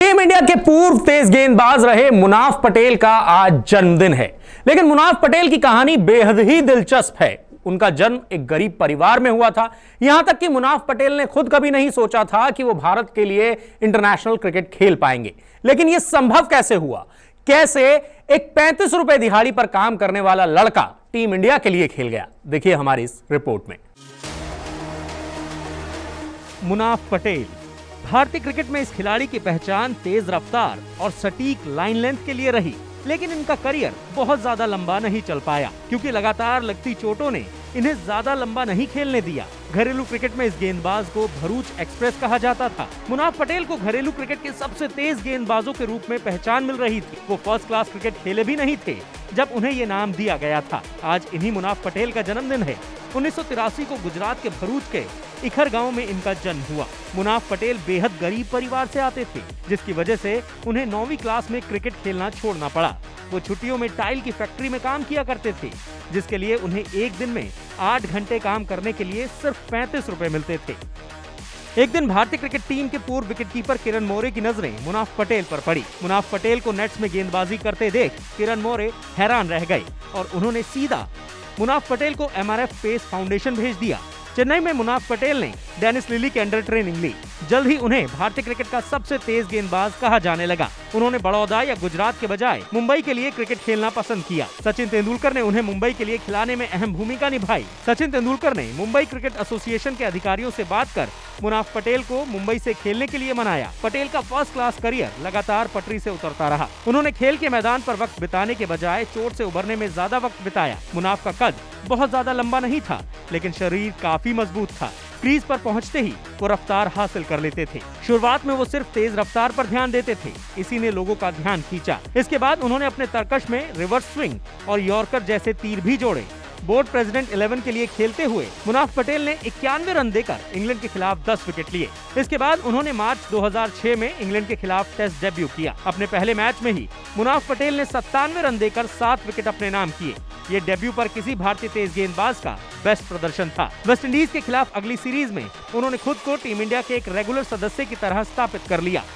Team India के पूर्व तेज गेंदबाज रहे मुनाफ पटेल का आज जन्मदिन है। लेकिन मुनाफ पटेल की कहानी बेहद ही दिलचस्प है। उनका जन्म एक गरीब परिवार में हुआ था। यहां तक कि मुनाफ पटेल ने खुद कभी नहीं सोचा था कि वो भारत के लिए इंटरनेशनल क्रिकेट खेल पाएंगे। लेकिन यह संभव कैसे हुआ? कैसे एक 35 रुपए दिहाड़ी पर काम करने वाला लड़का टीम इंडिया के लिए खेल गया? देखिए हमारी इस रिपोर्ट में। मुनाफ पटेल। भारतीय क्रिकेट में इस खिलाड़ी की पहचान तेज रफ्तार और सटीक लाइन लेंथ के लिए रही, लेकिन इनका करियर बहुत ज्यादा लंबा नहीं चल पाया क्योंकि लगातार लगती चोटों ने इन्हें ज्यादा लंबा नहीं खेलने दिया। घरेलू क्रिकेट में इस गेंदबाज को भरूच एक्सप्रेस कहा जाता था। मुनाफ पटेल को घरेलू क्रिकेट के सबसे तेज गेंदबाजों के रूप में पहचान मिल रही थी। वो फर्स्ट क्लास क्रिकेट खेले भी नहीं थे जब उन्हें ये नाम दिया गया था। आज इन्हीं मुनाफ पटेल का जन्मदिन है। 1983 को गुजरात के भरूच के इखर गांव में इनका जन्म हुआ। मुनाफ पटेल बेहद गरीब परिवार से आते थे, जिसकी वजह से उन्हें 9वीं क्लास में क्रिकेट खेलना छोड़ना पड़ा। वो छुट्टियों में टाइल की फैक्ट्री में काम किया करते थे, जिसके लिए उन्हें एक दिन में 8 घंटे काम करने के लिए सिर्फ 35 रुपए मिलते थे। एक दिन भारतीय क्रिकेट टीम के पूर्व विकेटकीपर किरण मोरे की नजरें मुनाफ पटेल पर पड़ी। मुनाफ पटेल को नेट्स में गेंदबाजी करते देख किरण मोरे हैरान रह गए और उन्होंने सीधा मुनाफ पटेल को MRF पेस फाउंडेशन भेज दिया। चेन्नई में मुनाफ पटेल ने डेनिस लिली के अंडर ट्रेनिंग ली। जल्द ही उन्हें भारतीय क्रिकेट का सबसे तेज गेंदबाज कहा जाने लगा। उन्होंने बड़ौदा या गुजरात के बजाय मुंबई के लिए क्रिकेट खेलना पसंद किया। सचिन तेंदुलकर ने उन्हें मुंबई के लिए खिलाने में अहम भूमिका निभाई। सचिन तेंदुलकर ने मुंबई क्रिकेट एसोसिएशन के अधिकारियों से बात कर मुनाफ पटेल को मुंबई से खेलने के लिए मनाया। पटेल का फर्स्ट क्लास करियर लगातार पटरी से उतरता रहा। उन्होंने खेल के मैदान पर वक्त बिताने के बजाय चोट से उबरने में ज्यादा वक्त बिताया। मुनाफ का कद बहुत ज्यादा लंबा नहीं था, लेकिन शरीर काफी मजबूत था। क्रीज पर पहुंचते ही वो रफ्तार हासिल कर लेते थे। शुरुआत में वो सिर्फ तेज रफ्तार पर ध्यान देते थे, इसी ने लोगों का ध्यान खींचा। इसके बाद उन्होंने अपने तरकश में रिवर्स स्विंग और यॉर्कर जैसे तीर भी जोड़े। बोर्ड प्रेसिडेंट 11 के लिए खेलते हुए मुनाफ पटेल ने 91 रन देकर इंग्लैंड के खिलाफ 10 विकेट लिए। इसके बाद उन्होंने मार्च 2006 में इंग्लैंड के खिलाफ टेस्ट डेब्यू किया। अपने पहले मैच में ही मुनाफ पटेल ने 97 रन देकर 7 विकेट अपने नाम किए। ये डेब्यू पर किसी भारतीय तेज गेंदबाज का बेस्ट प्रदर्शन था। वेस्टइंडीज के खिलाफ अगली सीरीज में उन्होंने खुद को टीम इंडिया के एक रेगुलर सदस्य की तरह स्थापित कर लिया।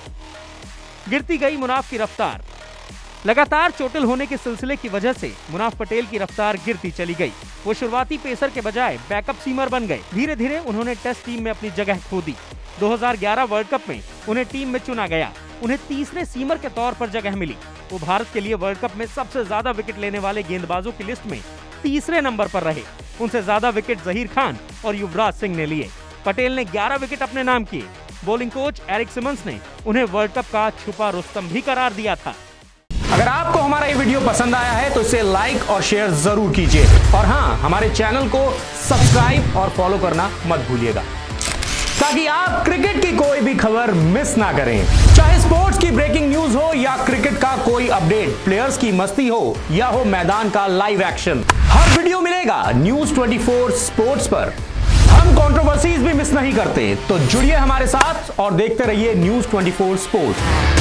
गिरती गई मुनाफ की रफ्तार। लगातार चोटिल होने के सिलसिले की वजह से मुनाफ पटेल की रफ्तार गिरती चली गई। वो शुरुआती पेसर के बजाय बैकअप सीमर बन गए। धीरे धीरे उन्होंने टेस्ट टीम में अपनी जगह खो दी। 2011 वर्ल्ड कप में उन्हें टीम में चुना गया। उन्हें तीसरे सीमर के तौर पर जगह मिली। वो भारत के लिए वर्ल्ड कप में सबसे ज्यादा विकेट लेने वाले गेंदबाजों की लिस्ट में तीसरे नंबर पर रहे। उनसे ज्यादा विकेट जहीर खान और युवराज सिंह ने लिए। पटेल ने 11 विकेट अपने नाम किए। बॉलिंग कोच एरिक सिमंस ने उन्हें वर्ल्ड कप का छुपा रुस्तम भी करार दिया था। अगर आपको हमारा ये वीडियो पसंद आया है तो इसे लाइक और शेयर जरूर कीजिए, और हाँ, हमारे चैनल को सब्सक्राइब और फॉलो करना मत भूलिएगा, ताकि आप क्रिकेट की कोई भी खबर मिस ना करें। चाहे स्पोर्ट्स की ब्रेकिंग न्यूज हो या क्रिकेट का कोई अपडेट, प्लेयर्स की मस्ती हो या हो मैदान का लाइव एक्शन, हर वीडियो मिलेगा न्यूज 24 स्पोर्ट्स पर। हम कंट्रोवर्सीज भी मिस नहीं करते, तो जुड़िए हमारे साथ और देखते रहिए न्यूज 24 स्पोर्ट्स।